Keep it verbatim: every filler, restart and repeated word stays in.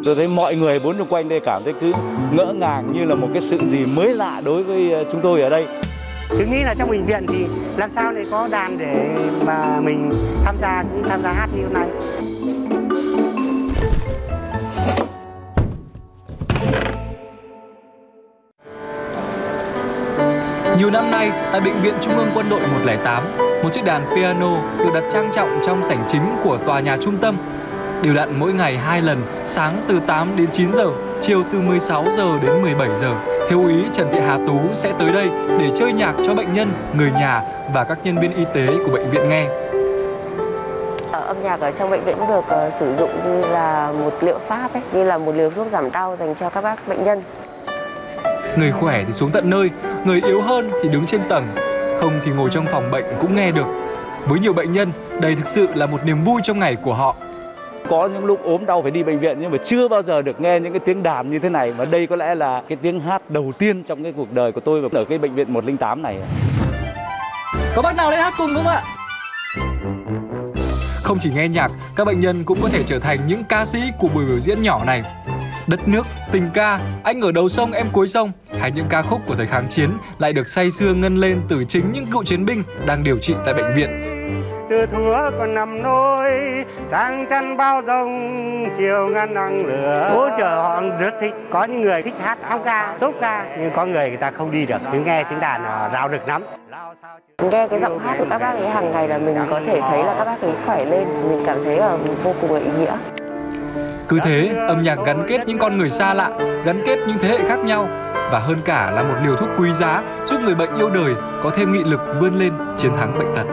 Tôi thấy mọi người bốn xung quanh đây cảm thấy cứ ngỡ ngàng như là một cái sự gì mới lạ đối với chúng tôi ở đây. Cứ nghĩ là trong bệnh viện thì làm sao lại có đàn để mà mình tham gia cũng tham gia hát như hôm nay. Nhiều năm nay, tại Bệnh viện Trung ương Quân đội một không tám, một chiếc đàn piano được đặt trang trọng trong sảnh chính của tòa nhà trung tâm. Đều đặn mỗi ngày hai lần, sáng từ tám đến chín giờ, chiều từ mười sáu giờ đến mười bảy giờ. Thiếu úy Trần Thị Hà Tú sẽ tới đây để chơi nhạc cho bệnh nhân, người nhà và các nhân viên y tế của bệnh viện nghe. Âm nhạc ở trong bệnh viện cũng được uh, sử dụng như là một liệu pháp ấy, như là một liều thuốc giảm đau dành cho các bác bệnh nhân. Người khỏe thì xuống tận nơi, người yếu hơn thì đứng trên tầng, không thì ngồi trong phòng bệnh cũng nghe được. Với nhiều bệnh nhân, đây thực sự là một niềm vui trong ngày của họ. Có những lúc ốm đau phải đi bệnh viện nhưng mà chưa bao giờ được nghe những cái tiếng đàn như thế này. Và đây có lẽ là cái tiếng hát đầu tiên trong cái cuộc đời của tôi ở cái bệnh viện một không tám này. Có bác nào lên hát cùng không ạ? Không chỉ nghe nhạc, các bệnh nhân cũng có thể trở thành những ca sĩ của buổi biểu diễn nhỏ này. Đất nước, tình ca, anh ở đầu sông em cuối sông hay những ca khúc của thời kháng chiến lại được say sưa ngân lên từ chính những cựu chiến binh đang điều trị tại bệnh viện. Từ thuở còn nằm nôi, sáng chăn bao rông, chiều ngăn nắng lửa. Ôi trời, họ rất thích. Có những người thích hát song ca, tốt ca, nhưng có người người ta không đi được. Nhưng nghe tiếng đàn rào được lắm. Nghe cái giọng hát của các bác ấy hàng ngày là mình có thể thấy là các bác ấy khỏe lên, mình cảm thấy là vô cùng là ý nghĩa. Cứ thế, âm nhạc gắn kết những con người xa lạ, gắn kết những thế hệ khác nhau. Và hơn cả là một liều thuốc quý giá giúp người bệnh yêu đời có thêm nghị lực vươn lên chiến thắng bệnh tật.